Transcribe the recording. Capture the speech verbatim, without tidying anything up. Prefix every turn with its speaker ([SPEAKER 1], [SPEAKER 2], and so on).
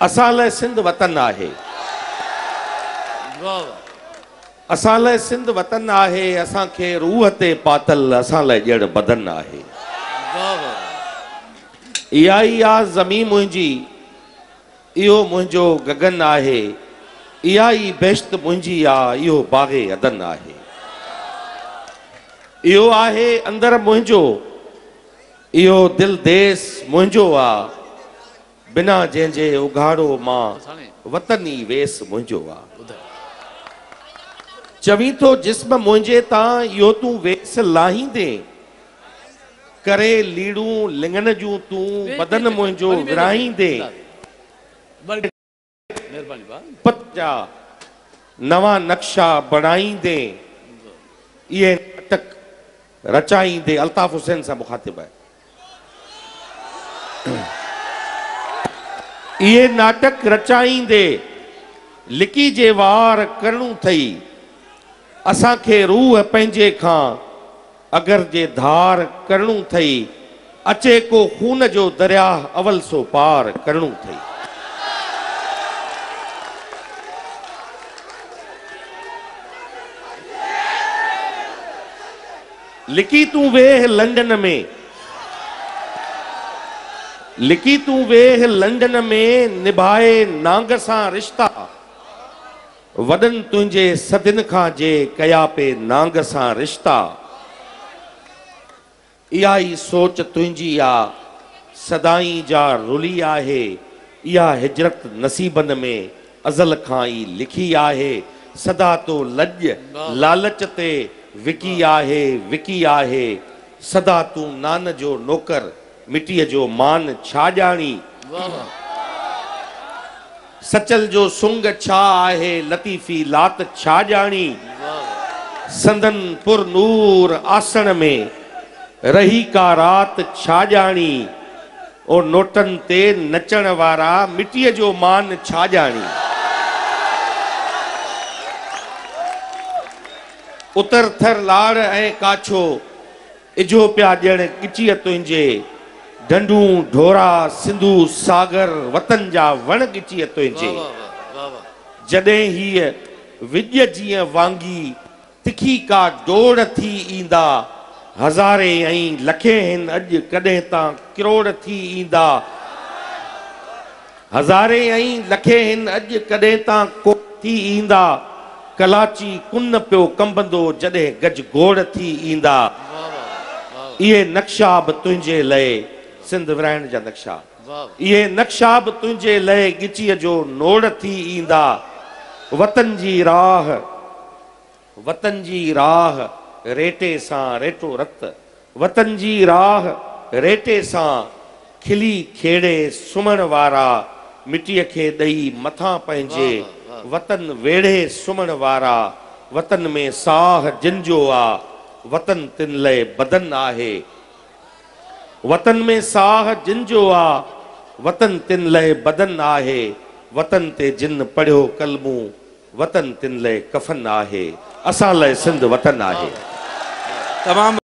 [SPEAKER 1] असां लाइ सिंध वतन आहे। असां लाइ सिंध वतन आहे। असांखे रूह ते पातल असां लाइ ॼण बदन आहे। इहा ई आहे ज़मीन मुंहिंजी, इहो मुंहिंजो गगन आहे। इहा ई बेश्त मुंहिंजी आहे, इहो बाग़े अदन आहे। इहो आहे अंदर मुंहिंजो, इहो दिल देस मुंहिंजो आहे। बिना जंहिंजे उघाड़ो मां वतनी वेस मुंहिंजो आहे। चवी थो जिस्म मुंहिंजे तां इहो तूं वेस लाहींदे, करे लीड़ूं लिंगन जूं तूं बदन मुंहिंजो विराहींदे। पत जा नवां नक्शा बणाईंदे, इहे नाटक रचाईंदे। अल्ताफ हुसैन सां मुखातिब आहे। इहे नाटक रचाईंदे, लिकी जे वार करणू थई। असांखे रूह पंहिंजे खां अगर जे धार करणू थई। अचे को खून जो दरिया अवल सो पार करणू थई। लिकी तूं वेह लंडन में, लिकी तूं वेह लंडन में, निभाए नांग सां रिश्ता। वडन तुंहिंजे सदिन खां जे कया पे नांग सां रिश्ता। इहा ई सोच तुंहिंजी आ, सदाई जा रुली आहे। इहा हिजरत नसीबन में अज़ल खां ई लिखी आहे। सदा तो लॼ लालच ते विकी आहे, विकी आहे। सदा तूं नान जो नौकर, मिटीअ जो मान छा ॼाणी। सचल जो सुंग छा आहे, लतीफ़ी लात छा ॼाणी। संदन पुर नूर आसण में रही का रात छा ॼाणी। ओ नोटन ते नचण वारा मिटीअ जो मान छा ॼाणी। उतर थर लाड़ ऐं काछो इजो पिया ॼण गिचीअ तुंहिंजे। ढंढूं ढोरा सिंधु सागर वतन जा वण गिचीअ तुंहिंजे। जॾहिं हीअ विॼ जीअं वांगी तिखी का डोड़ थी ईंदा। हज़ारे ऐं लखे हिन अॼु कॾहिं तां किरोड़ थी ईंदा। हज़ारे ऐं लखे हिन अॼु कॾहिं तां को थी ईंदा। कलाची कुन पियो कंबंदो जॾहिं गज गोड़ थी ईंदा। इहे नक्शा बि तुंहिंजे लाइ सिंध विराइण जा नक्शा। इहे नक्शा बि तुंहिंजे लाइ गिचीअ जो नोड़ थी ईंदा। वतन जी राह, वतन जी राह रेटे सां रेटो रत। वतन जी राह रेटे सां खिली खेड़े सुम्हण वारा। मिटीअ खे ॾेई मथां पंहिंजे वतन वेड़े सुम्हण वारा। वतन में साह जिन जो आ, वतन तिन लाइ बदन आहे। वतन में साह जिन जो आ, वतन तिन लाइ बदन आहे। वतन ते जिन पढ़ियो कलमू, वतन तिन लाइ कफन आहे। असां लाइ सिंध वतन आहे। तमाम